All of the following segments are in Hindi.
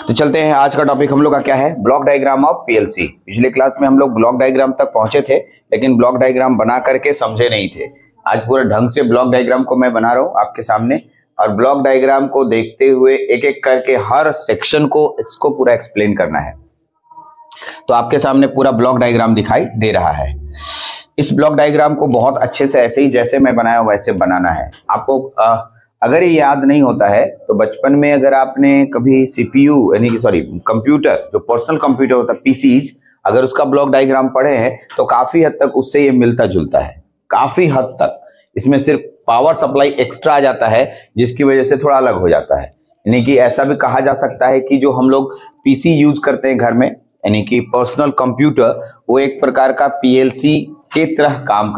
तो चलते हैं, आज का टॉपिक हम लोग का क्या है, ब्लॉक डायग्राम ऑफ पीएलसी। पिछले क्लास में हम लोग ब्लॉक डायग्राम तक पहुंचे थे, लेकिन ब्लॉक डायग्राम बना करके समझे नहीं थे। आज पूरा ढंग से ब्लॉक डायग्राम को मैं बना रहा हूं आपके सामने, और ब्लॉक डायग्राम को देखते हुए एक एक करके हर सेक्शन को इसको पूरा एक्सप्लेन करना है। तो आपके सामने पूरा ब्लॉक डायग्राम दिखाई दे रहा है। इस ब्लॉक डायग्राम को बहुत अच्छे से ऐसे ही जैसे मैं बनाया वैसे बनाना है आपको। अगर ये याद नहीं होता है तो बचपन में अगर आपने कभी सीपीयू यानी कि सॉरी कंप्यूटर, जो पर्सनल कंप्यूटर होता है पीसीज, अगर उसका ब्लॉक डायग्राम पढ़े हैं तो काफी हद तक उससे ये मिलता जुलता है। काफी हद तक इसमें सिर्फ पावर सप्लाई एक्स्ट्रा आ जाता है, जिसकी वजह से थोड़ा अलग हो जाता है। यानी कि ऐसा भी कहा जा सकता है कि जो हम लोग पीसी यूज करते हैं घर में, यानी कि पर्सनल कंप्यूटर, वो एक प्रकार का पीएलसी की तरह काम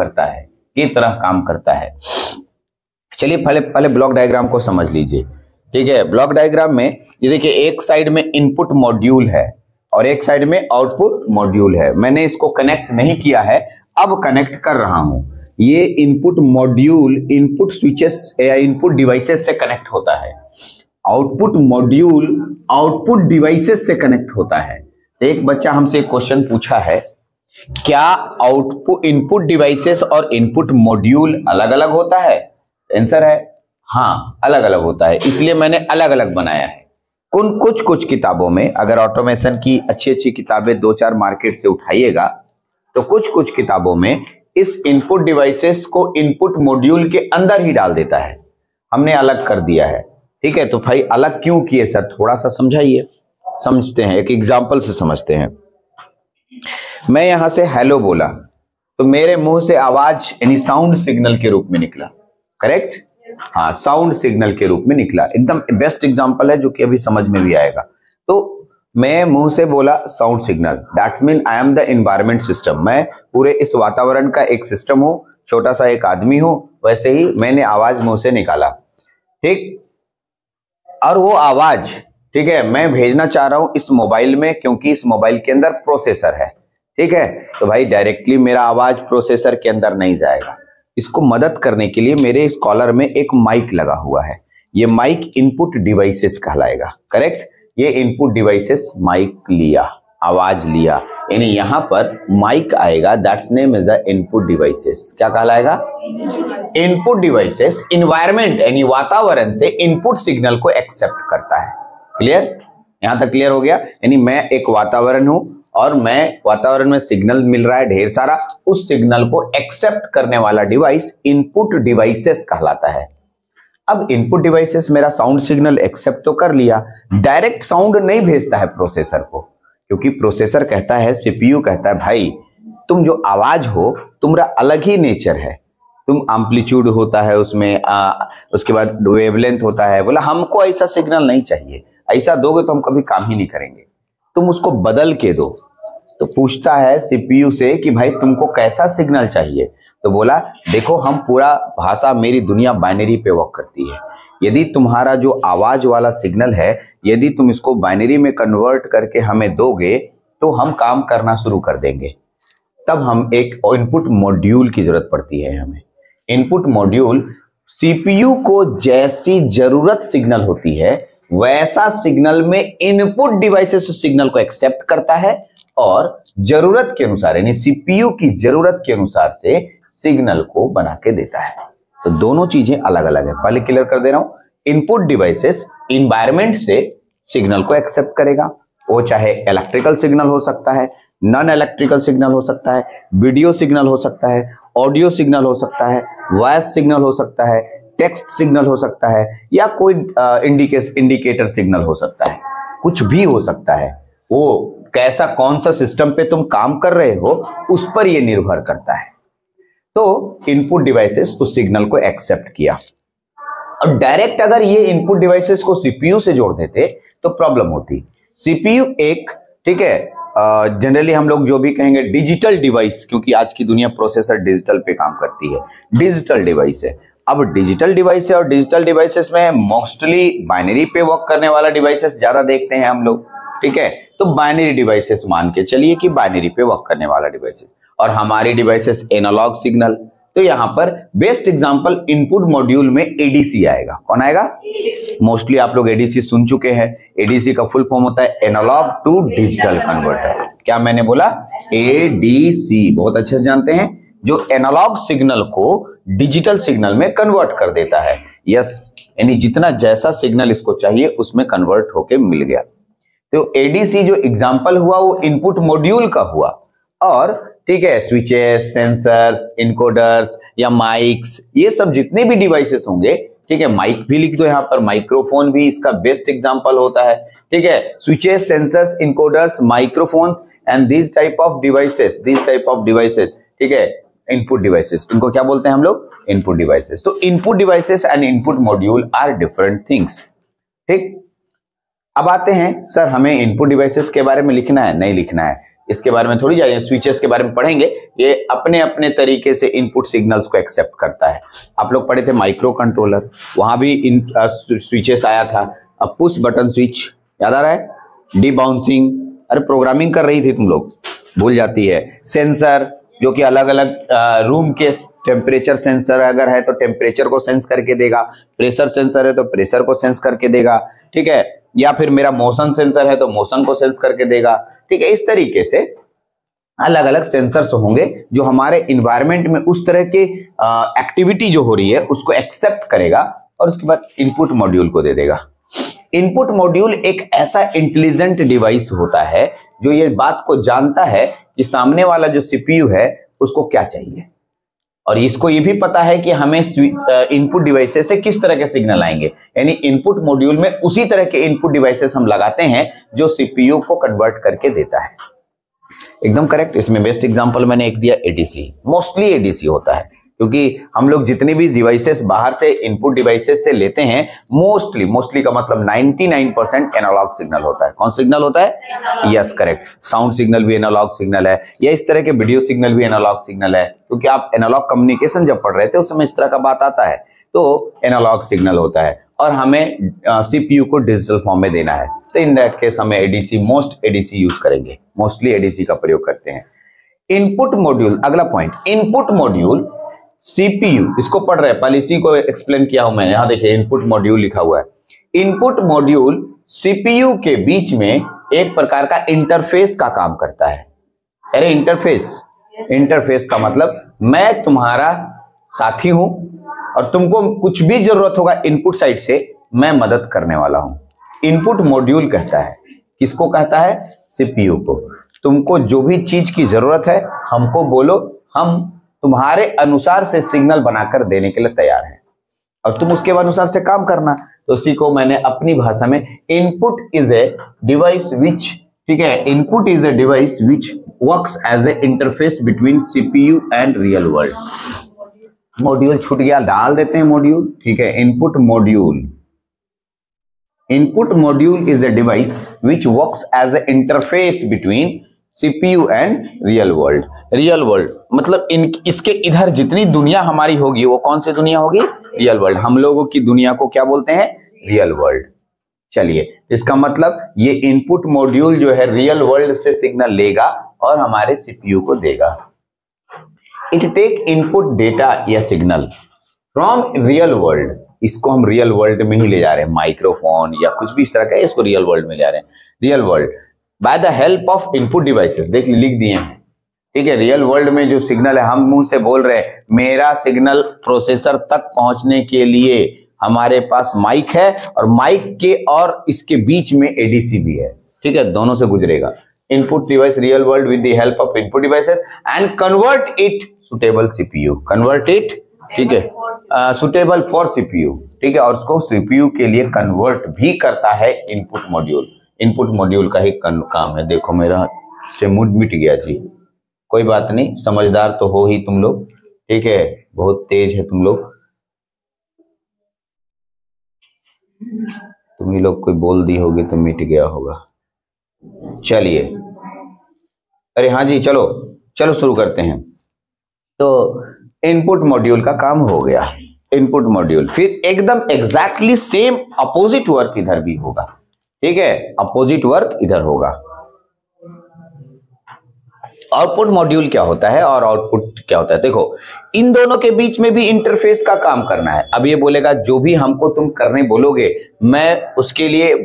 करता है। चलिए पहले ब्लॉक डायग्राम को समझ लीजिए। ठीक है, ब्लॉक डायग्राम में ये देखिए, एक साइड में इनपुट मॉड्यूल है और एक साइड में आउटपुट मॉड्यूल है। मैंने इसको कनेक्ट नहीं किया है, अब कनेक्ट कर रहा हूं। ये इनपुट मॉड्यूल इनपुट स्विचेस या इनपुट डिवाइसेस से कनेक्ट होता है, आउटपुट मॉड्यूल आउटपुट डिवाइसेस से कनेक्ट होता है। एक बच्चा हमसे एक क्वेश्चन पूछा है, क्या आउटपुट इनपुट डिवाइसेस और इनपुट मॉड्यूल अलग अलग होता है? आंसर है हाँ, अलग अलग होता है। इसलिए मैंने अलग अलग बनाया है। कुछ किताबों में, अगर ऑटोमेशन की अच्छी किताबें 2-4 मार्केट से उठाइएगा तो कुछ किताबों में इस इनपुट डिवाइसेस को इनपुट मॉड्यूल के अंदर ही डाल देता है। हमने अलग कर दिया है। ठीक है, तो भाई अलग क्यों किए सर, थोड़ा सा समझाइए। समझते हैं, एक एग्जांपल से समझते हैं। मैं यहां से हेलो बोला तो मेरे मुंह से आवाज यानी साउंड सिग्नल के रूप में निकला, करेक्ट? हाँ, साउंड सिग्नल के रूप में निकला। एकदम बेस्ट एग्जांपल है जो कि अभी समझ में भी आएगा। तो मैं मुंह से बोला sound signal, that mean I am the environment system. मैं पूरे इस वातावरण का एक सिस्टम हूं, छोटा सा एक आदमी हूं। वैसे ही मैंने आवाज मुंह से निकाला, ठीक? और वो आवाज, ठीक है, मैं भेजना चाह रहा हूं इस मोबाइल में, क्योंकि इस मोबाइल के अंदर प्रोसेसर है। ठीक है, तो भाई डायरेक्टली मेरा आवाज प्रोसेसर के अंदर नहीं जाएगा। इसको मदद करने के लिए मेरे इस कॉलर में एक माइक लगा हुआ है। ये माइक इनपुट डिवाइसेस कहलाएगा, करेक्ट? ये इनपुट डिवाइसेस माइक लिया, आवाज लिया, यानी यहां पर माइक आएगा, that's name is the input devices. क्या कहलाएगा? इनपुट डिवाइसेस एनवायरनमेंट यानी वातावरण से इनपुट सिग्नल को एक्सेप्ट करता है। क्लियर? यहां तक क्लियर हो गया? यानी मैं एक वातावरण हूं और मैं वातावरण में सिग्नल मिल रहा है ढेर सारा, उस सिग्नल को एक्सेप्ट करने वाला डिवाइस इनपुट डिवाइसेस कहलाता है। अब इनपुट डिवाइसेस मेरा साउंड सिग्नल एक्सेप्ट तो कर लिया, डायरेक्ट साउंड नहीं भेजता है प्रोसेसर को, क्योंकि प्रोसेसर कहता है, सीपीयू कहता है, भाई तुम जो आवाज हो तुम्हारा अलग ही नेचर है। तुम एम्पलीट्यूड होता है उसमें, उसके बाद वेवलेंथ होता है। बोला हमको ऐसा सिग्नल नहीं चाहिए, ऐसा दोगे तो हम कभी काम ही नहीं करेंगे, तुम उसको बदल के दो। तो पूछता है सीपीयू से कि भाई तुमको कैसा सिग्नल चाहिए? तो बोला देखो, हम पूरा भाषा, मेरी दुनिया बाइनरी पे वर्क करती है। यदि तुम्हारा जो आवाज वाला सिग्नल है, यदि तुम इसको बाइनरी में कन्वर्ट करके हमें दोगे तो हम काम करना शुरू कर देंगे। तब हम एक इनपुट मॉड्यूल की जरूरत पड़ती है हमें। इनपुट मॉड्यूल सीपीयू को जैसी जरूरत सिग्नल होती है वैसा सिग्नल में इनपुट डिवाइसेस उस सिग्नल को एक्सेप्ट करता है और जरूरत के अनुसार, यानी सीपीयू की जरूरत के अनुसार से सिग्नल को बना के देता है। तो दोनों चीजें अलग अलग है, पहले क्लियर कर दे रहा हूं। इनपुट डिवाइसेस एनवायरनमेंट से सिग्नल को एक्सेप्ट करेगा, वो चाहे इलेक्ट्रिकल सिग्नल हो सकता है, नॉन इलेक्ट्रिकल सिग्नल हो सकता है, वीडियो सिग्नल हो सकता है, ऑडियो सिग्नल हो सकता है, वॉइस सिग्नल हो सकता है, टेक्स्ट सिग्नल हो सकता है, या कोई इंडिकेटर सिग्नल हो सकता है, कुछ भी हो सकता है। वो कैसा, कौन सा सिस्टम पे तुम काम कर रहे हो उस पर ये निर्भर करता है। तो इनपुट डिवाइसेस उस सिग्नल को एक्सेप्ट किया, और डायरेक्ट अगर ये इनपुट डिवाइसेस को सीपीयू से जोड़ देते तो प्रॉब्लम होती। सीपीयू एक, ठीक है, जनरली हम लोग जो भी कहेंगे डिजिटल डिवाइस, क्योंकि आज की दुनिया प्रोसेसर डिजिटल पे काम करती है, डिजिटल डिवाइस है। अब डिजिटल डिवाइस है और डिजिटल डिवाइसेस में मोस्टली बाइनरी पे वर्क करने वाला डिवाइसेस ज्यादा देखते हैं हम लोग। ठीक है, तो बाइनरी डिवाइसेस मान के चलिए कि बाइनरी पे वर्क करने वाला डिवाइसेस, और हमारी डिवाइसेस एनालॉग सिग्नल, तो यहां पर बेस्ट एग्जांपल इनपुट मॉड्यूल में एडीसी आएगा। कौन आएगा? मोस्टली आप लोग एडीसी सुन चुके हैं। एडीसी का फुल फॉर्म होता है एनालॉग टू डिजिटल कन्वर्टर। क्या मैंने बोला? एडीसी, बहुत अच्छे से जानते हैं, जो एनालॉग सिग्नल को डिजिटल सिग्नल में कन्वर्ट कर देता है। यस, यानी जितना जैसा सिग्नल इसको चाहिए उसमें कन्वर्ट होके मिल गया। तो एडीसी जो एग्जांपल हुआ वो इनपुट मॉड्यूल का हुआ। और ठीक है, स्विचेस, सेंसर्स, इनकोडर्स या माइक्स, ये सब जितने भी डिवाइसेस होंगे, ठीक है, माइक भी लिख दो यहां पर, माइक्रोफोन भी इसका बेस्ट एग्जांपल होता है। ठीक है, switches, sensors, encoders, microphones and this type of devices, ठीक है, इनपुट डिवाइसेस, इनको क्या बोलते हैं हम लोग? Input devices. तो input devices and input module are different things. ठीक, अब आते हैं सर हमें इनपुट डिवाइसेस के बारे में लिखना है, नहीं लिखना है, इसके बारे में थोड़ी जाइए, स्विचेस के बारे में पढ़ेंगे। ये अपने अपने तरीके से इनपुट सिग्नल्स को एक्सेप्ट करता है। आप लोग पढ़े थे माइक्रो कंट्रोलर, वहां भी स्विचेस आया था। अब पुश बटन स्विच याद आ रहा है, डी बाउंसिंग, अरे प्रोग्रामिंग कर रही थी तुम लोग, भूल जाती है। सेंसर जो कि अलग अलग रूम के टेम्परेचर सेंसर अगर है तो टेम्परेचर को सेंस करके देगा, प्रेशर सेंसर है तो प्रेशर को सेंस करके देगा, ठीक है, या फिर मेरा मोशन सेंसर है तो मोशन को सेंस करके देगा। ठीक है, इस तरीके से अलग अलग सेंसर्स होंगे जो हमारे इन्वायरमेंट में उस तरह के एक्टिविटी जो हो रही है उसको एक्सेप्ट करेगा और उसके बाद इनपुट मॉड्यूल को दे देगा। इनपुट मॉड्यूल एक ऐसा इंटेलिजेंट डिवाइस होता है जो ये बात को जानता है कि सामने वाला जो सीपीयू है उसको क्या चाहिए, और इसको ये भी पता है कि हमें इनपुट डिवाइसेस से किस तरह के सिग्नल आएंगे। यानी इनपुट मॉड्यूल में उसी तरह के इनपुट डिवाइसेस हम लगाते हैं जो सीपीयू को कन्वर्ट करके देता है। एकदम करेक्ट। इसमें बेस्ट एग्जांपल मैंने एक दिया, एडीसी। मोस्टली एडीसी होता है क्योंकि हम लोग जितने भी डिवाइसेस बाहर से इनपुट डिवाइसेस से लेते हैं, मोस्टली का मतलब 99% एनालॉग सिग्नल होता है। कौन सिग्नल होता है? Yes, correct. साउंड सिग्नल भी एनालॉग सिग्नल है, या इस तरह के वीडियो सिग्नल भी एनालॉग सिग्नल है, क्योंकि आप एनालॉग कम्युनिकेशन जब पढ़ रहे थे उस समय इस तरह का बात आता है, तो एनालॉग सिग्नल होता है और हमें सीपीयू को डिजिटल फॉर्म में देना है। तो इन दैट केस हमें एडीसी, मोस्ट एडीसी यूज करेंगे, मोस्टली एडीसी का प्रयोग करते हैं। इनपुट मॉड्यूल, अगला पॉइंट, इनपुट मॉड्यूल सीपीयू, इसको पढ़ रहे हैं, पहले इसी को एक्सप्लेन किया हूं मैंने। यहां देखिए इनपुट मॉड्यूल लिखा हुआ है। इनपुट मॉड्यूल सीपीयू के बीच में एक प्रकार का इंटरफेस का काम करता है। अरे इंटरफेस का मतलब मैं तुम्हारा साथी हूं और तुमको कुछ भी जरूरत होगा इनपुट साइड से, मैं मदद करने वाला हूं। इनपुट मॉड्यूल कहता है, किसको कहता है? सीपीयू को। तुमको जो भी चीज की जरूरत है हमको बोलो, हम तुम्हारे अनुसार से सिग्नल बनाकर देने के लिए तैयार हैं और तुम उसके अनुसार से काम करना। तो उसी को मैंने अपनी भाषा में input is a device which, ठीक है, input is a device which works as a interface between CPU and real world. Module छूट गया, डाल देते हैं मॉड्यूल, ठीक है। Input module is a device which works as a interface between CPU and real world. Real world मतलब इसके इधर जितनी दुनिया हमारी होगी वो कौन सी दुनिया होगी? Real world. हम लोगों की दुनिया को क्या बोलते हैं? Real world. चलिए, इसका मतलब ये इनपुट मॉड्यूल जो है रियल वर्ल्ड से सिग्नल लेगा और हमारे सीपीयू को देगा। इट टेक इनपुट डेटा या सिग्नल फ्रॉम रियल वर्ल्ड, इसको हम रियल वर्ल्ड में ही ले जा रहे हैं, माइक्रोफोन या कुछ भी इस तरह का, इसको रियल वर्ल्ड में ले जा रहे हैं। Real world by the help of input devices, देख लिख दिए हैं, ठीक है। रियल वर्ल्ड में जो सिग्नल है, हम मुंह से बोल रहे हैं, मेरा सिग्नल प्रोसेसर तक पहुंचने के लिए हमारे पास माइक है और माइक के और इसके बीच में एडीसी भी है, ठीक है, दोनों से गुजरेगा। Input device real world with the help of input devices and convert it suitable CPU, convert it, ठीक है, सुटेबल फॉर सीपीयू, ठीक है, और उसको सीपीयू के लिए कन्वर्ट भी करता है इनपुट मॉड्यूल। इनपुट मॉड्यूल का ही काम है। देखो मेरा से मूड मिट गया जी, कोई बात नहीं, समझदार तो हो ही तुम लोग, ठीक है, बहुत तेज है तुम लोग। तुम ही लोग कोई बोल दी होगी तो मिट गया होगा। चलिए, अरे हाँ जी, चलो चलो शुरू करते हैं। तो इनपुट मॉड्यूल का काम हो गया, इनपुट मॉड्यूल। फिर एकदम एग्जैक्टली सेम अपोजिट वर्क इधर भी होगा, ठीक है, अपोजिट वर्क इधर होगा। आउटपुट मॉड्यूल क्या होता है और आउटपुट क्या होता है? देखो, इन दोनों के बीच में भी इंटरफेस का काम करना है। अब ये बोलेगा जो भी हमको तुम करने बोलोगे मैं उसके लिए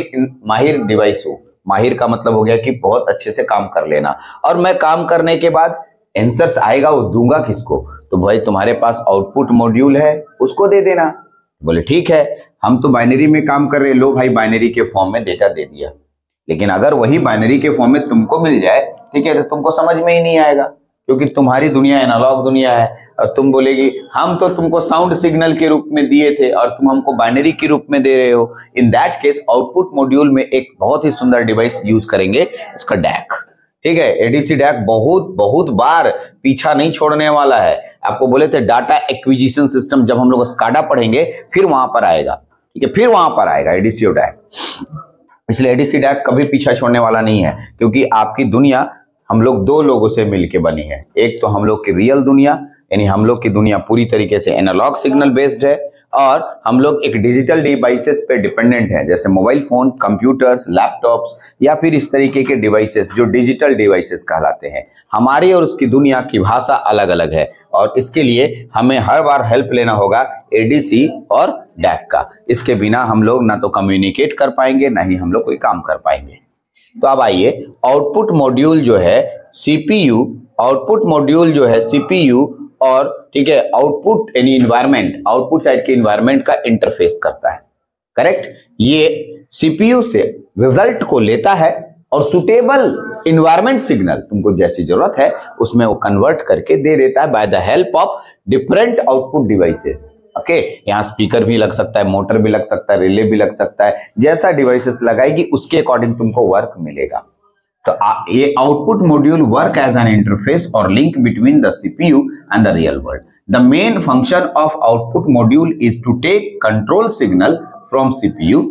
माहिर डिवाइस हूं। माहिर का मतलब हो गया कि बहुत अच्छे से काम कर लेना, और मैं काम करने के बाद आंसर्स आएगा वो दूंगा किसको? तो भाई तुम्हारे पास आउटपुट मॉड्यूल है, उसको दे देना। बोले ठीक है, हम तो बाइनरी में काम कर रहे, लो भाई बाइनरी के फॉर्म में डेटा दे दिया। लेकिन अगर वही बाइनरी के फॉर्म में तुमको मिल जाए, ठीक है, तो तुमको समझ में ही नहीं आएगा, क्योंकि तुम्हारी दुनिया एनालॉग दुनिया है। और तुम बोलेगी हम तो तुमको साउंड सिग्नल के रूप में दिए थे और तुम हमको बाइनरी के रूप में दे रहे हो। In that case output module में एक बहुत ही सुंदर डिवाइस यूज करेंगे, उसका डैक। ठीक है, एडीसी डैक बहुत बार पीछा नहीं छोड़ने वाला है। आपको बोले थे डाटा एक्विजिशन सिस्टम, जब हम लोग स्काडा पढ़ेंगे फिर वहां पर आएगा। ठीक है, फिर वहां पर आएगा एडीसी और डैक। इसलिए एडीसी डैक कभी पीछा छोड़ने वाला नहीं है, क्योंकि आपकी दुनिया हम लोग दो लोगों से मिलकर बनी है। एक तो हम लोग की रियल दुनिया, यानी हम लोग की दुनिया पूरी तरीके से एनालॉग सिग्नल बेस्ड है, और हम लोग एक डिजिटल डिवाइसेस पे डिपेंडेंट है, जैसे मोबाइल फोन, कंप्यूटर्स, लैपटॉप्स, या फिर इस तरीके के डिवाइसेस जो डिजिटल डिवाइसेस कहलाते हैं। हमारी और उसकी दुनिया की भाषा अलग अलग है, और इसके लिए हमें हर बार हेल्प लेना होगा एडीसी और डैक का। इसके बिना हम लोग ना तो कम्युनिकेट कर पाएंगे, ना ही हम लोग कोई काम कर पाएंगे। तो अब आइए, आउटपुट मॉड्यूल जो है सीपीयू, आउटपुट मॉड्यूल जो है सीपीयू और ठीक है आउटपुट यानी इन्वायरमेंट, आउटपुट साइड के इन्वायरमेंट का इंटरफेस करता है। करेक्ट, ये सीपीयू से रिजल्ट को लेता है और सुटेबल इन्वायरमेंट सिग्नल तुमको जैसी जरूरत है उसमें वो कन्वर्ट करके दे देता है by the help of different output devices. Okay, यहाँ स्पीकर भी लग सकता है, मोटर भी लग सकता है, रिले भी लग सकता है, जैसा डिवाइसेस लगाएगी उसके अकॉर्डिंग तुमको वर्क मिलेगा। तो ये output module work as an interface और link between the CPU and the real world. The main function of output module is to take control signal from CPU,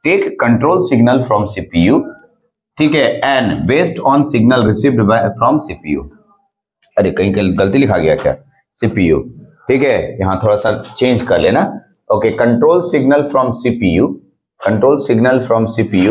ठीक है, and based on signal received from CPU. अरे कहीं गलती लिखा गया क्या? सीपीयू, ठीक है, यहां थोड़ा सा चेंज कर लेना। Okay, control signal from CPU, control signal from CPU,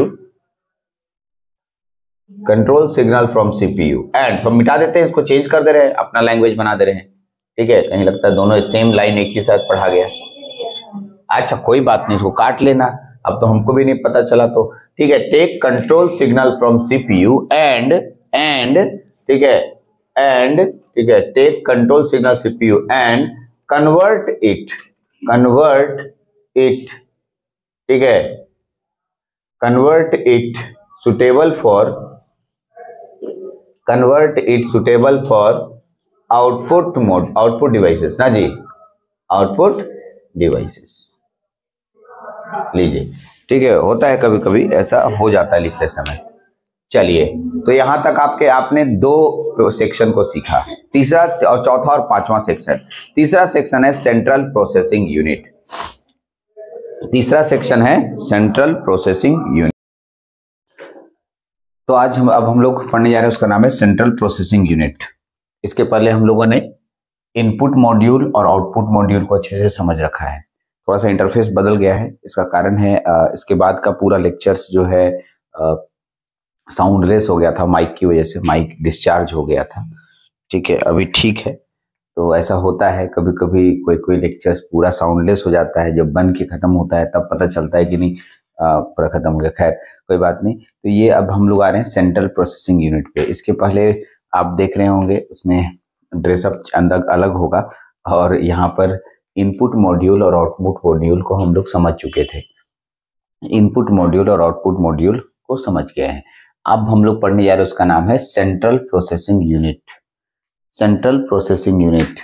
control signal from CPU and तो मिटा देते हैं, इसको चेंज कर दे रहे हैं, अपना लैंग्वेज बना दे रहे हैं। ठीक है, कहीं लगता है दोनों सेम लाइन एक ही साथ पढ़ा गया। अच्छा कोई बात नहीं, इसको काट लेना, अब तो हमको भी नहीं पता चला तो ठीक है। Take control signal from CPU and ठीक है take control signal CPU and convert it, ठीक है, convert it suitable for output devices ना जी, आउटपुट डिवाइसेस लीजिए। ठीक है, होता है कभी कभी ऐसा हो जाता है लिखते समय। चलिए, तो यहां तक आपने दो सेक्शन को सीखा, तीसरा और चौथा और पांचवा सेक्शन। तीसरा सेक्शन है सेंट्रल प्रोसेसिंग यूनिट, तीसरा सेक्शन है सेंट्रल प्रोसेसिंग यूनिट। तो आज अब हम लोग पढ़ने जा रहे हैं, उसका नाम है सेंट्रल प्रोसेसिंग यूनिट। इसके पहले हम लोगों ने इनपुट मॉड्यूल और आउटपुट मॉड्यूल को अच्छे से समझ रखा है। थोड़ा सा इंटरफेस बदल गया है, इसका कारण है इसके बाद का पूरा लेक्चर्स जो है साउंडलेस हो गया था, माइक की वजह से माइक डिस्चार्ज हो गया था। ठीक है, अभी ठीक है। तो ऐसा होता है कभी कभी, कोई लेक्चर्स पूरा साउंडलेस हो जाता है, जब बन के खत्म होता है तब पता चलता है कि नहीं पूरा खत्म हो गया। खैर कोई बात नहीं। तो ये अब हम लोग आ रहे हैं सेंट्रल प्रोसेसिंग यूनिट पे। इसके पहले आप देख रहे होंगे उसमें ड्रेसअप अंदर अलग होगा, और यहाँ पर इनपुट मॉड्यूल और आउटपुट मॉड्यूल को हम लोग समझ चुके थे। इनपुट मॉड्यूल और आउटपुट मॉड्यूल को समझ गए हैं। अब हम लोग पढ़ने जा रहे हैं, उसका नाम है central processing unit. Central processing unit,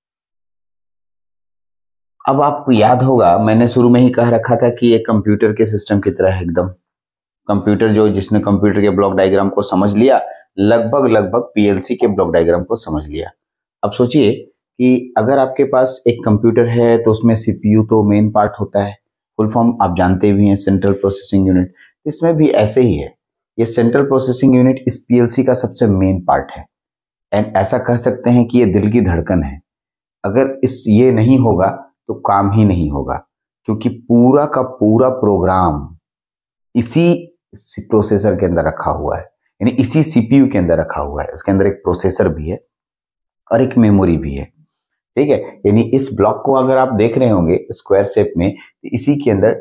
अब आपको याद होगा मैंने शुरू में ही कह रखा था कि ये कंप्यूटर के सिस्टम की तरह है एकदम। कंप्यूटर जिसने कंप्यूटर के ब्लॉक डायग्राम को समझ लिया, लगभग पीएलसी के ब्लॉक डायग्राम को समझ लिया। अब सोचिए कि अगर आपके पास एक कंप्यूटर है तो उसमें सीपीयू तो मेन पार्ट होता है, फुल फॉर्म आप जानते भी हैं सेंट्रल प्रोसेसिंग यूनिट। इसमें भी ऐसे ही है, ये सेंट्रल प्रोसेसिंग यूनिट इस पीएलसी का सबसे मेन पार्ट है, एंड ऐसा कह सकते हैं कि ये दिल की धड़कन है। अगर ये नहीं होगा तो काम ही नहीं होगा, क्योंकि पूरा का पूरा प्रोग्राम इसी प्रोसेसर के अंदर रखा हुआ है। यानी इसी सीपीयू के अंदर रखा हुआ है। इसके अंदर एक प्रोसेसर भी है और एक मेमोरी भी है, ठीक है। यानी इस ब्लॉक को अगर आप देख रहे होंगे स्क्वायर शेप में, तो इसी के अंदर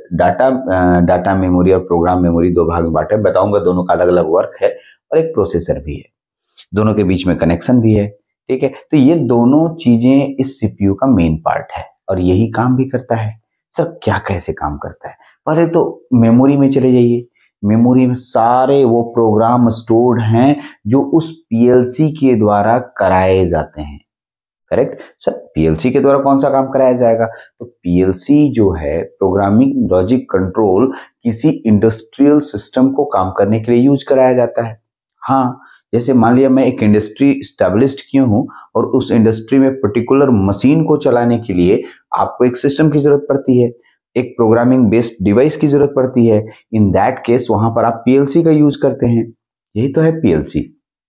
डाटा मेमोरी और प्रोग्राम मेमोरी दो भाग में बांटा है। बताऊंगा दोनों का अलग अलग वर्क है, और एक प्रोसेसर भी है, दोनों के बीच में कनेक्शन भी है, ठीक है। तो ये दोनों चीजें इस सीपीयू का मेन पार्ट है और यही काम भी करता है। सर क्या कैसे काम करता है? पहले तो मेमोरी में चले जाइए। मेमोरी में सारे वो प्रोग्राम स्टोर्ड हैं जो उस पीएलसी के द्वारा कराए जाते हैं, करेक्ट। सर पीएलसी के द्वारा कौन सा काम कराया जाएगा? तो पीएलसी जो है, प्रोग्रामिंग लॉजिक कंट्रोल, किसी इंडस्ट्रियल सिस्टम को काम करने के लिए यूज कराया जाता है। हाँ, जैसे मान लिया मैं एक इंडस्ट्री स्टैब्लिश्ड किया हूं और उस इंडस्ट्री में पर्टिकुलर मशीन को चलाने के लिए आपको एक सिस्टम की जरूरत पड़ती है, एक प्रोग्रामिंग बेस्ड डिवाइस की जरूरत पड़ती है। इन दैट केस वहां पर आप पीएलसी का यूज करते हैं। यही तो है पीएलसी।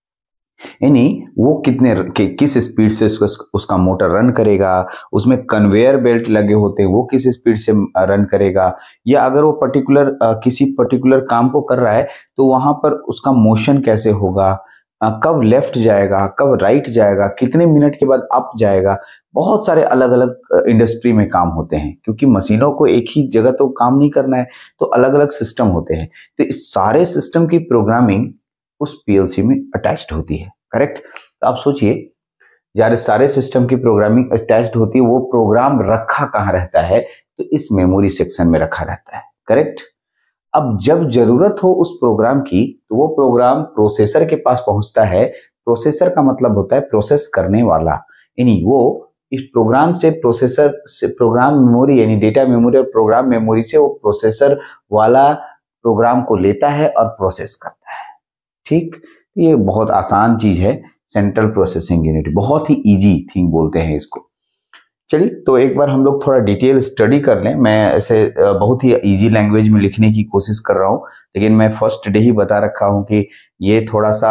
यानी वो किस स्पीड से उसका मोटर रन करेगा, उसमें कन्वेयर बेल्ट लगे होते हैं, वो किस स्पीड से रन करेगा, या अगर वो किसी पर्टिकुलर काम को कर रहा है तो वहां पर उसका मोशन कैसे होगा, कब लेफ्ट जाएगा, कब राइट जाएगा, कितने मिनट के बाद अप जाएगा। बहुत सारे अलग अलग इंडस्ट्री में काम होते हैं, क्योंकि मशीनों को एक ही जगह तो काम नहीं करना है, तो अलग अलग सिस्टम होते हैं। तो इस सारे सिस्टम की प्रोग्रामिंग उस पीएलसी में अटैच्ड होती है, करेक्ट। तो आप सोचिए, जब सारे सिस्टम की प्रोग्रामिंग अटैच्ड होती है, वो प्रोग्राम रखा कहाँ रहता है? तो इस मेमोरी सेक्शन में रखा रहता है, करेक्ट। अब जब जरूरत हो उस प्रोग्राम की, तो वो प्रोग्राम प्रोसेसर के पास पहुंचता है। प्रोसेसर का मतलब होता है प्रोसेस करने वाला, यानी वो इस प्रोग्राम से प्रोसेसर से प्रोग्राम मेमोरी यानी डेटा मेमोरी और प्रोग्राम मेमोरी से वो प्रोसेसर वाला प्रोग्राम को लेता है और प्रोसेस करता है, ठीक। ये बहुत आसान चीज है, सेंट्रल प्रोसेसिंग यूनिट, बहुत ही इजी थिंग बोलते हैं इसको। चलिए, तो एक बार हम लोग थोड़ा डिटेल स्टडी कर लें। मैं ऐसे बहुत ही इजी लैंग्वेज में लिखने की कोशिश कर रहा हूं, लेकिन मैं फर्स्ट डे ही बता रखा हूं कि ये थोड़ा सा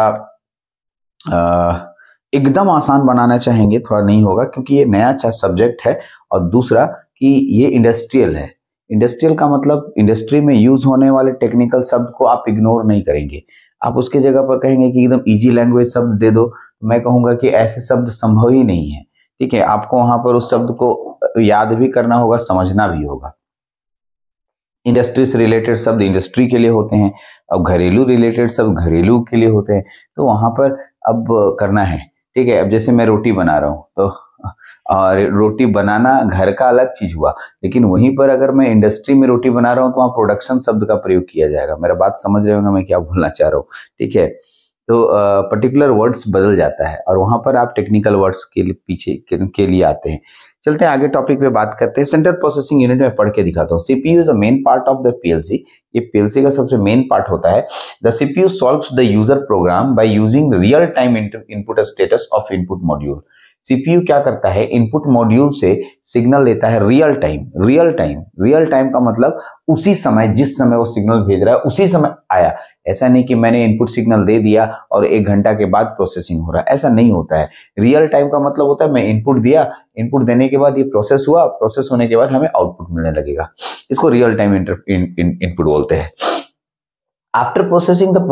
एकदम आसान बनाना चाहेंगे, थोड़ा नहीं होगा, क्योंकि ये नया सब्जेक्ट है। और दूसरा कि ये इंडस्ट्रियल है। इंडस्ट्रियल का मतलब इंडस्ट्री में यूज होने वाले टेक्निकल शब्द को आप इग्नोर नहीं करेंगे। आप उसके जगह पर कहेंगे कि एकदम इजी लैंग्वेज शब्द दे दो, मैं कहूंगा कि ऐसे शब्द संभव ही नहीं है, ठीक है। आपको वहां पर उस शब्द को याद भी करना होगा, समझना भी होगा। इंडस्ट्री से रिलेटेड शब्द इंडस्ट्री के लिए होते हैं, अब घरेलू रिलेटेड शब्द घरेलू के लिए होते हैं, तो वहां पर अब करना है, ठीक है। अब जैसे मैं रोटी बना रहा हूं, तो और रोटी बनाना घर का अलग चीज हुआ, लेकिन वहीं पर अगर मैं इंडस्ट्री में रोटी बना रहा हूं तो वहां प्रोडक्शन शब्द का प्रयोग किया जाएगा। मेरा बात समझ रहे होंगे मैं क्या बोलना चाह रहा हूँ, ठीक है। तो पर्टिकुलर वर्ड्स बदल जाता है और वहां पर आप टेक्निकल वर्ड्स के लिए पीछे के लिए आते हैं। चलते हैं आगे टॉपिक पे बात करते हैं। सेंट्रल प्रोसेसिंग यूनिट में पढ़ के दिखाता हूँ। CPU is the main part of the PLC. ये पीएलसी का सबसे मेन पार्ट होता है। The CPU solves the user program by using real time input status of input module. CPU क्या करता है, इनपुट मॉड्यूल से सिग्नल लेता है रियल टाइम। रियल टाइम का मतलब उसी समय, जिस समय वो सिग्नल भेज रहा है उसी समय आया। ऐसा नहीं कि मैंने इनपुट सिग्नल दे दिया और 1 घंटा के बाद प्रोसेसिंग हो रहा है, ऐसा नहीं होता है। रियल टाइम का मतलब होता है मैं इनपुट दिया, इनपुट देने के बाद ये प्रोसेस हुआ, प्रोसेस होने के बाद हमें आउटपुट मिलने लगेगा। इसको रियल टाइम इनपुट बोलते हैं। After processing the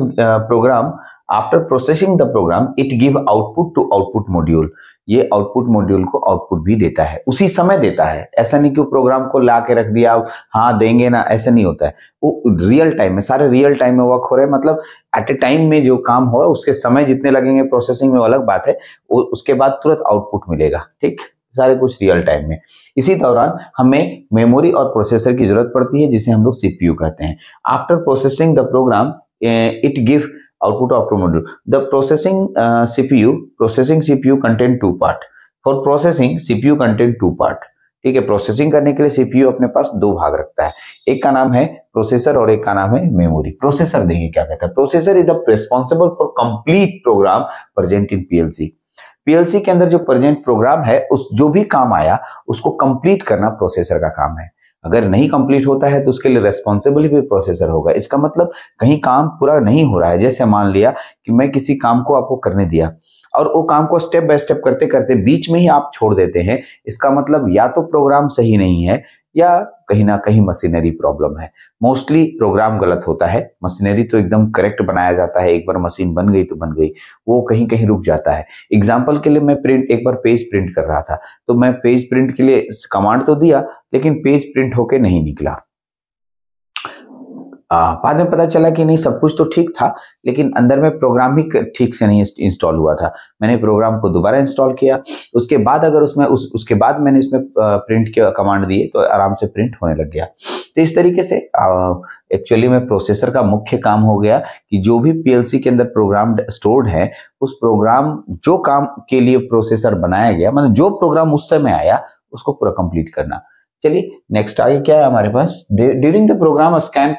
program, it give output to output module। ये आउटपुट मॉड्यूल को आउटपुट भी देता है, उसी समय देता है। ऐसा नहीं कि प्रोग्राम को ला के रख दिया, हाँ देंगे ना, ऐसा नहीं होता है। वो रियल टाइम में, सारे रियल टाइम में वर्क हो रहे हैं, मतलब एट ए टाइम में जो काम हो रहा है उसके समय जितने लगेंगे प्रोसेसिंग में वो अलग बात है, उसके बाद तुरंत आउटपुट मिलेगा, ठीक। सारे कुछ रियल टाइम में। इसी दौरान हमें मेमोरी और प्रोसेसर की जरूरत पड़ती है, जिसे हम लोग सीपीयू कहते हैं। After processing the program it give output of module. The processing CPU contain 2 part. For processing CPU contain 2 part, ठीक है। प्रोसेसिंग करने के लिए सीपीयू अपने पास 2 भाग रखता है, एक का नाम है प्रोसेसर और एक का नाम है मेमोरी। प्रोसेसर देखिए क्या कहता है, processor is the responsible for complete program present in PLC. PLC के अंदर जो प्रेजेंट प्रोग्राम है, उस जो भी काम आया उसको कंप्लीट करना प्रोसेसर का काम है। अगर नहीं कंप्लीट होता है तो उसके लिए रेस्पॉन्सिबल भी प्रोसेसर होगा। इसका मतलब कहीं काम पूरा नहीं हो रहा है, जैसे मान लिया कि मैं किसी काम को आपको करने दिया और वो काम को स्टेप बाय स्टेप करते करते बीच में ही आप छोड़ देते हैं, इसका मतलब या तो प्रोग्राम सही नहीं है या कहीं ना कहीं मशीनरी प्रॉब्लम है। मोस्टली प्रोग्राम गलत होता है, मशीनरी तो एकदम करेक्ट बनाया जाता है, एक बार मशीन बन गई तो बन गई, वो कहीं कहीं रुक जाता है। एग्जाम्पल के लिए मैं एक बार पेज प्रिंट कर रहा था, तो मैं पेज प्रिंट के लिए कमांड तो दिया लेकिन पेज प्रिंट होके नहीं निकला। बाद में पता चला कि नहीं, सब कुछ तो ठीक था लेकिन अंदर में प्रोग्राम ही ठीक से नहीं इंस्टॉल हुआ था। मैंने प्रोग्राम को दोबारा इंस्टॉल किया, उसके बाद अगर उसके बाद मैंने इसमें प्रिंट के कमांड दिए तो आराम से प्रिंट होने लग गया। तो इस तरीके से एक्चुअली में प्रोसेसर का मुख्य काम हो गया कि जो भी पीएलसी के अंदर प्रोग्राम स्टोर्ड है, उस प्रोग्राम जो काम के लिए प्रोसेसर बनाया गया, मतलब जो प्रोग्राम उस समय आया उसको पूरा कंप्लीट करना। चलिए नेक्स्ट आगे क्या है हमारे पास, during the program scan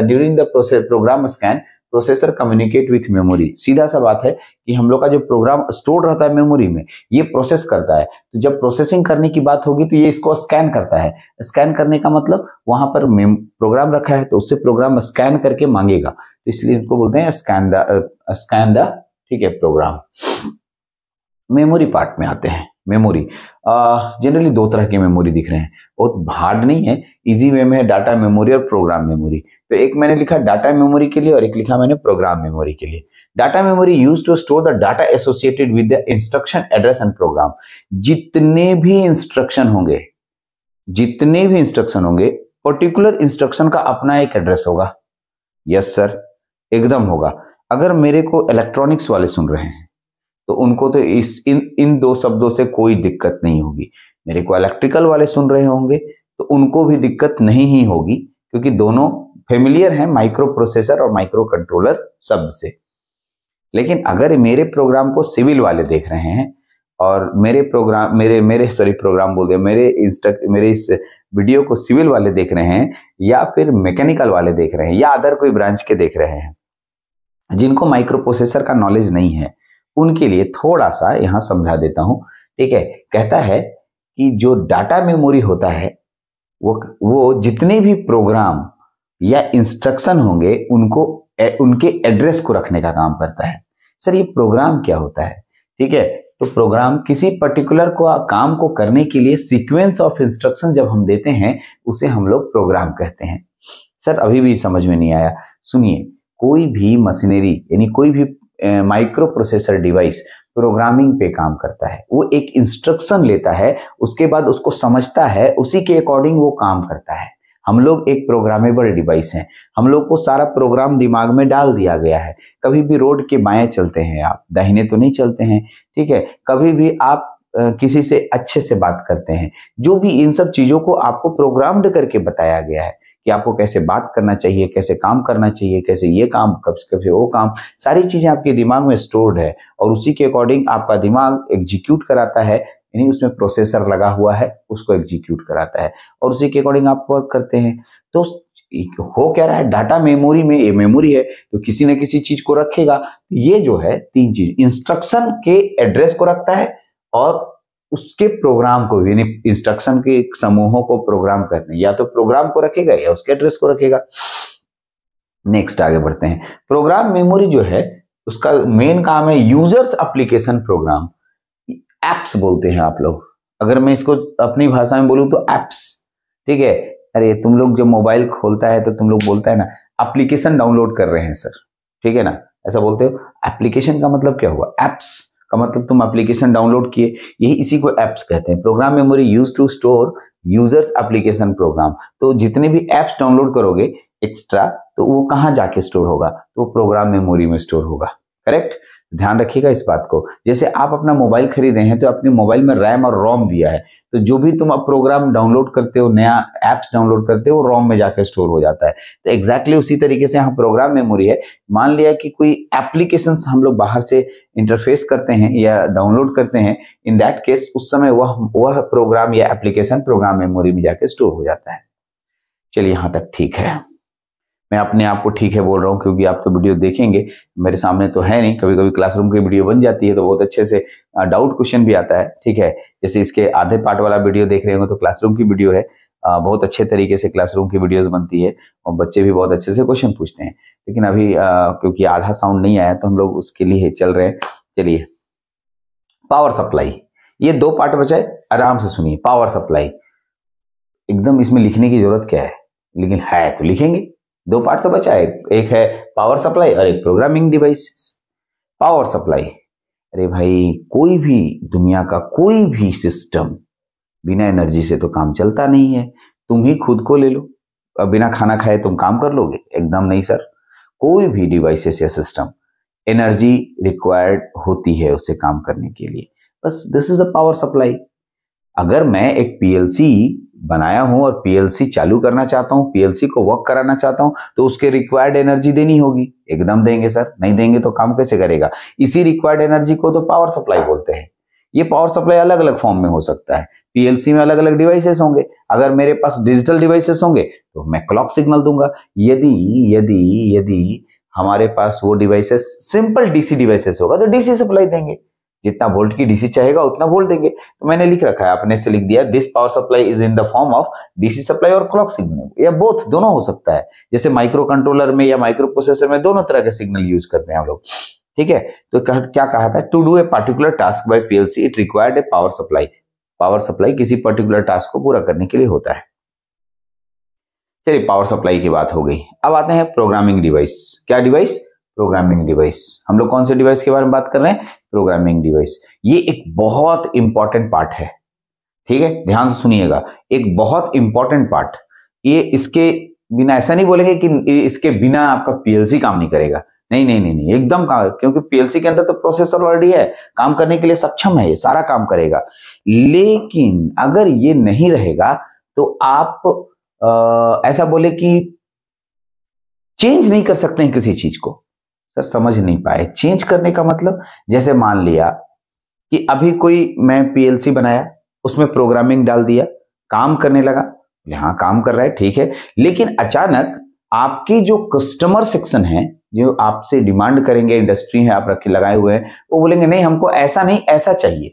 processor communicate with memory. सीधा सा बात है कि हम लोग का जो प्रोग्राम स्टोर रहता है मेमोरी में, ये प्रोसेस करता है। तो जब प्रोसेसिंग करने की बात होगी तो ये इसको स्कैन करता है। स्कैन करने का मतलब वहां पर प्रोग्राम रखा है तो उससे प्रोग्राम स्कैन करके मांगेगा, तो इसलिए इसको बोलते हैं स्कैन द ठीक है प्रोग्राम। मेमोरी पार्ट में आते हैं। मेमोरी जनरली दो तरह की मेमोरी दिख रहे हैं, बहुत हार्ड नहीं है, इजी वे में है, डाटा मेमोरी और प्रोग्राम मेमोरी। तो एक मैंने लिखा डाटा मेमोरी के लिए और एक लिखा मैंने प्रोग्राम मेमोरी के लिए। Data memory used to store the data associated with the instruction address and program. जितने भी इंस्ट्रक्शन होंगे पर्टिकुलर इंस्ट्रक्शन का अपना एक एड्रेस होगा। यस सर, एकदम होगा। अगर मेरे को इलेक्ट्रॉनिक्स वाले सुन रहे हैं तो उनको तो इन दो शब्दों से कोई दिक्कत नहीं होगी। मेरे को इलेक्ट्रिकल वाले सुन रहे होंगे तो उनको भी दिक्कत नहीं ही होगी, क्योंकि दोनों फेमिलियर हैं माइक्रो प्रोसेसर और माइक्रो कंट्रोलर शब्द से। लेकिन अगर मेरे प्रोग्राम को सिविल वाले देख रहे हैं और मेरे इस वीडियो को सिविल वाले देख रहे हैं या फिर मैकेनिकल वाले देख रहे हैं या अदर कोई ब्रांच के देख रहे हैं, जिनको माइक्रो प्रोसेसर का नॉलेज नहीं है, उनके लिए थोड़ा सा यहां समझा देता हूं। ठीक है, कहता है कि जो डाटा मेमोरी होता है वो जितने भी प्रोग्राम या इंस्ट्रक्शन होंगे उनके एड्रेस को रखने का काम करता है। सर ये प्रोग्राम क्या होता है? ठीक है, तो प्रोग्राम किसी पर्टिकुलर काम को करने के लिए सीक्वेंस ऑफ इंस्ट्रक्शन जब हम देते हैं उसे हम लोग प्रोग्राम कहते हैं। सर अभी भी समझ में नहीं आया, सुनिए। कोई भी मशीनरी यानी कोई भी माइक्रो प्रोसेसर डिवाइस प्रोग्रामिंग पे काम करता है। वो एक इंस्ट्रक्शन लेता है, उसके बाद उसको समझता है, उसी के अकॉर्डिंग वो काम करता है। हम लोग एक प्रोग्रामेबल डिवाइस हैं, हम लोग को सारा प्रोग्राम दिमाग में डाल दिया गया है। कभी भी रोड के बाएं चलते हैं आप, दाहिने तो नहीं चलते हैं। ठीक है, कभी भी आप किसी से अच्छे से बात करते हैं, जो भी इन सब चीजों को आपको प्रोग्राम्ड करके बताया गया है कि आपको कैसे बात करना चाहिए, कैसे काम करना चाहिए, कैसे ये काम, कब से वो काम, सारी चीजें आपके दिमाग में स्टोर्ड है और उसी के अकॉर्डिंग आपका दिमाग एग्जीक्यूट कराता है। यानी उसमें प्रोसेसर लगा हुआ है, उसको एग्जीक्यूट कराता है और उसी के अकॉर्डिंग आप वर्क करते हैं। तो हो क्या रहा है, डाटा मेमोरी में, ये मेमोरी है तो किसी न किसी चीज को रखेगा। ये जो है तीन चीज, इंस्ट्रक्शन के एड्रेस को रखता है और उसके प्रोग्राम को, यानी इंस्ट्रक्शन के समूहों को प्रोग्राम करते हैं, या तो प्रोग्राम को रखेगा या उसके एड्रेस को रखेगा। नेक्स्ट आगे बढ़ते हैं। प्रोग्राम मेमोरी जो है उसका मेन काम है यूजर्स एप्लीकेशन प्रोग्राम, एप्स बोलते हैं आप लोग। अगर मैं इसको अपनी भाषा में बोलूं तो एप्स। ठीक है, अरे तुम लोग जब मोबाइल खोलता है तो तुम लोग बोलता है ना एप्लीकेशन डाउनलोड कर रहे हैं सर, ठीक है ना, ऐसा बोलते हो। एप्लीकेशन का मतलब क्या हुआ? एप्स का मतलब तुम एप्लीकेशन डाउनलोड किए, यही इसी को एप्स कहते हैं। Program memory used to store users application program. तो जितने भी एप्स डाउनलोड करोगे एक्स्ट्रा, तो वो कहाँ जाके स्टोर होगा? तो प्रोग्राम मेमोरी में स्टोर होगा। करेक्ट, ध्यान रखिएगा इस बात को। जैसे आप अपना मोबाइल खरीदे हैं तो अपने मोबाइल में रैम और रोम दिया है, तो जो भी तुम अब प्रोग्राम डाउनलोड करते हो, नया एप्स डाउनलोड करते हो, रोम में जाकर स्टोर हो जाता है। तो एग्जैक्टली उसी तरीके से यहाँ प्रोग्राम मेमोरी है। मान लिया कि कोई एप्लीकेशंस हम लोग बाहर से इंटरफेस करते हैं या डाउनलोड करते हैं, इन दैट केस उस समय वह प्रोग्राम या एप्लीकेशन प्रोग्राम मेमोरी में जाकर स्टोर हो जाता है। चलिए यहाँ तक ठीक है। मैं अपने आप को ठीक है बोल रहा हूँ क्योंकि आप तो वीडियो देखेंगे, मेरे सामने तो है नहीं। कभी कभी क्लासरूम की वीडियो बन जाती है तो बहुत अच्छे से डाउट क्वेश्चन भी आता है। ठीक है, जैसे इसके आधे पार्ट वाला वीडियो देख रहे होंगे तो क्लासरूम की वीडियो है। बहुत अच्छे तरीके से क्लासरूम की वीडियोस बनती है और बच्चे भी बहुत अच्छे से क्वेश्चन पूछते हैं। लेकिन अभी क्योंकि आधा साउंड नहीं आया तो हम लोग उसके लिए चल रहे हैं। चलिए, पावर सप्लाई, ये दो पार्ट बचा है, आराम से सुनिए। पावर सप्लाई, एकदम इसमें लिखने की जरूरत क्या है, लेकिन है तो लिखेंगे। दो पार्ट तो बचा है, एक है पावर सप्लाई और एक प्रोग्रामिंग डिवाइसेस। पावर सप्लाई, अरे भाई कोई भी दुनिया का कोई भी सिस्टम बिना एनर्जी से तो काम चलता नहीं है। तुम ही खुद को ले लो, अब बिना खाना खाए तुम काम कर लोगे? एकदम नहीं सर। कोई भी डिवाइसेस या सिस्टम एनर्जी रिक्वायर्ड होती है उसे काम करने के लिए। बस this is the power supply. अगर मैं एक पीएलसी बनाया हूं और पीएलसी चालू करना चाहता हूं, पीएलसी को वर्क कराना चाहता हूं, तो उसके रिक्वायर्ड एनर्जी देनी होगी। एकदम देंगे सर, नहीं देंगे तो काम कैसे करेगा? इसी रिक्वायर्ड एनर्जी को तो पावर सप्लाई बोलते हैं। ये पावर सप्लाई अलग अलग फॉर्म में हो सकता है। पीएलसी में अलग अलग डिवाइसेस होंगे। अगर मेरे पास डिजिटल डिवाइसेस होंगे तो मैं क्लॉक सिग्नल दूंगा। यदि यदि यदि हमारे पास वो डिवाइसेस सिंपल डीसी डिवाइसेस होगा तो डीसी सप्लाई देंगे, जितना वोल्ट की डीसी चाहेगा उतना वोल्ट देंगे। तो मैंने लिख रखा है, आपने से लिख दिया, this power supply is in the form of DC supply और क्लॉक सिग्नल, या बोथ, दोनों हो सकता है। जैसे माइक्रो कंट्रोलर में या माइक्रो प्रोसेसर में दोनों तरह के सिग्नल यूज करते हैं हम लोग, ठीक है। तो क्या कहा था, to do a particular task by PLC it required a power supply. Power supply किसी पर्टिकुलर टास्क को पूरा करने के लिए होता है। चलिए, पावर सप्लाई की बात हो गई। अब आते हैं प्रोग्रामिंग डिवाइस। क्या डिवाइस? Programming device. हम लोग कौन से डिवाइस के बारे में बात कर रहे हैं? Programming device. ये एक बहुत इंपॉर्टेंट पार्ट है, ठीक है, ध्यान से सुनिएगा, एक बहुत इंपॉर्टेंट पार्ट। ये इसके बिना, ऐसा नहीं बोलेंगे कि इसके बिना आपका पीएलसी काम नहीं करेगा, नहीं नहीं नहीं नहीं, एकदम काम, क्योंकि पीएलसी के अंदर तो प्रोसेसर ऑलरेडी है, काम करने के लिए सक्षम है, ये सारा काम करेगा। लेकिन अगर ये नहीं रहेगा तो आप ऐसा बोले कि चेंज नहीं कर सकते हैं किसी चीज को। सर समझ नहीं पाए, चेंज करने का मतलब, जैसे मान लिया कि अभी कोई मैं पीएलसी बनाया, उसमें प्रोग्रामिंग डाल दिया, काम करने लगा, यहां काम कर रहा है, ठीक है, लेकिन अचानक आपकी जो कस्टमर सेक्शन है, जो आपसे डिमांड करेंगे, इंडस्ट्री है आप रखे लगाए हुए हैं, वो बोलेंगे नहीं हमको ऐसा नहीं ऐसा चाहिए,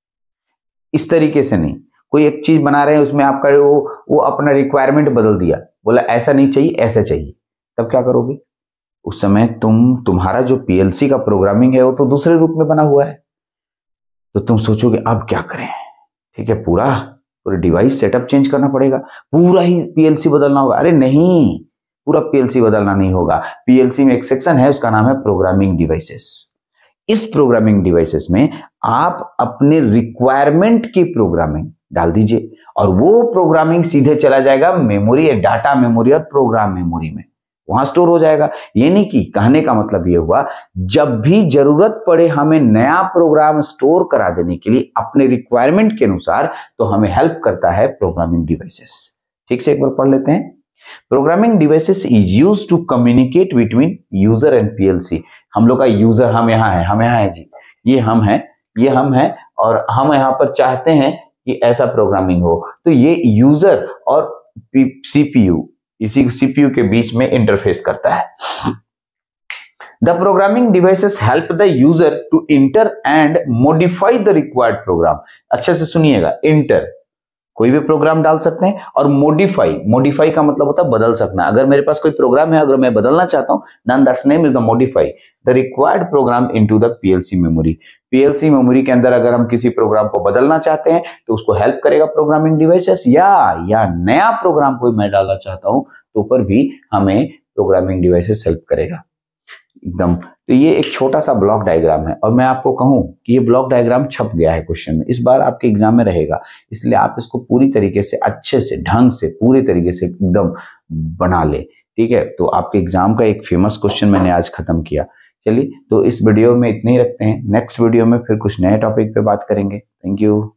इस तरीके से नहीं। कोई एक चीज बना रहे हैं, उसमें आपका वो अपना रिक्वायरमेंट बदल दिया, बोला ऐसा नहीं चाहिए ऐसा चाहिए, तब क्या करोगे? उस समय तुम्हारा जो पीएलसी का प्रोग्रामिंग है वो तो दूसरे रूप में बना हुआ है, तो तुम सोचोगे अब क्या करें, ठीक है, पूरा डिवाइस सेटअप चेंज करना पड़ेगा, पूरा ही पीएलसी बदलना होगा। अरे नहीं, पूरा पीएलसी बदलना नहीं होगा। पीएलसी में एक सेक्शन है, उसका नाम है प्रोग्रामिंग डिवाइसेस। इस प्रोग्रामिंग डिवाइसेस में आप अपने रिक्वायरमेंट की प्रोग्रामिंग डाल दीजिए और वो प्रोग्रामिंग सीधे चला जाएगा मेमोरी, डाटा मेमोरी और प्रोग्राम मेमोरी में, वहां स्टोर हो जाएगा। ये नहीं कि, कहने का मतलब ये हुआ, जब भी जरूरत पड़े हमें नया प्रोग्राम स्टोर करा देने के लिए अपने रिक्वायरमेंट के अनुसार, तो हमें हेल्प करता है प्रोग्रामिंग डिवाइसेस। ठीक से एक बार पढ़ लेते हैं। Programming devices is used to communicate between user and PLC. हम लोग का यूजर हम यहाँ है जी, ये हम है और हम यहाँ पर चाहते हैं कि ऐसा प्रोग्रामिंग हो, तो ये यूजर और सीपीयू, इसी सीपीयू के बीच में इंटरफेस करता है। The programming devices help the user to enter and modify the required program. अच्छे से सुनिएगा, इंटर कोई भी प्रोग्राम डाल सकते हैं, और मॉडिफाई का मतलब होता है बदल सकना। अगर मेरे पास कोई प्रोग्राम है, अगर मैं बदलना चाहता हूं, then that's name is the modify the required program into the PLC memory. PLC memory के अंदर अगर हम किसी प्रोग्राम को बदलना चाहते हैं तो उसको हेल्प करेगा प्रोग्रामिंग डिवाइसेस, या नया प्रोग्राम कोई मैं डालना चाहता हूं तो ऊपर भी हमें प्रोग्रामिंग डिवाइसेस हेल्प करेगा एकदम। तो ये एक छोटा सा ब्लॉक डायग्राम है, और मैं आपको कहूं कि ये ब्लॉक डायग्राम छप गया है क्वेश्चन में, इस बार आपके एग्जाम में रहेगा, इसलिए आप इसको पूरी तरीके से, अच्छे से, ढंग से, पूरी तरीके से एकदम बना ले, ठीक है। तो आपके एग्जाम का एक फेमस क्वेश्चन मैंने आज खत्म किया। चलिए, तो इस वीडियो में इतने ही रखते हैं, नेक्स्ट वीडियो में फिर कुछ नए टॉपिक पे बात करेंगे। Thank you.